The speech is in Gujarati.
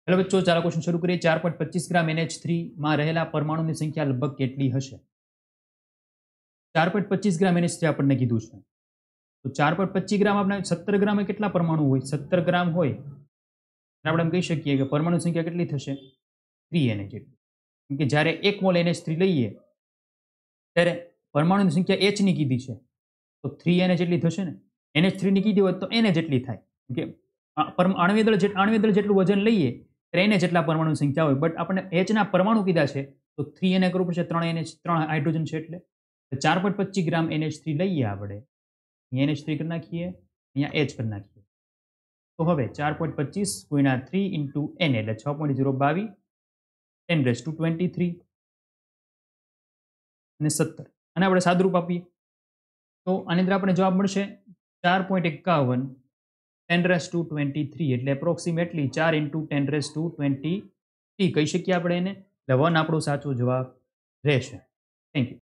हेलो बच्चों, चालो क्वेश्चन शुरू करिए। 4.25 ग्राम NH3 में रहेला परमाणुनी संख्या लगभग केटली हशे? 4.25 ग्राम NH3 आपने कीधुं छे तो 4.25 ग्राम आपने 17 ग्राम केटला परमाणु होय? 17 ग्राम होय આપણે એમ કહી શકીએ કે પરમાણુ સંખ્યા કેટલી થશે? 3NH જેટલી. કેમ કે જ્યારે 1 મોલ NH3 લઈએ ત્યારે પરમાણુની સંખ્યા H ની કીધી છે તો 3NH જેટલી થશે ને. NH3 ની કીધી હોય તો NH જેટલી થાય. કે આણ્વીય દળ જેટલું વજન લઈએ ત્યારે NH જેટલા પરમાણુની સંખ્યા હોય. બટ આપણે H ના પરમાણુ કીધા છે તો 3NH કરવું પડશે. 3NH 3 હાઇડ્રોજન છે એટલે 4.25 ગ્રામ NH3 લઈએ આપણે. NH3 કરી નાખીએ, અહીંયા H કરી નાખીએ. તો હવે 4.25 ગુણ્યા 3 ઇન્ટુ N એટલે 6.022 10⁻23 અને 17 અને આપણે સાદુરૂપ આપીએ તો આની અંદર આપણે જવાબ મળશે 4.51 10⁻23 એટલે એપ્રોક્સિમેટલી 4 ઇન્ટુ 10⁻23 કહી શકીએ આપણે એને. એટલે 1 આપણો સાચો જવાબ રહેશે. Thank you.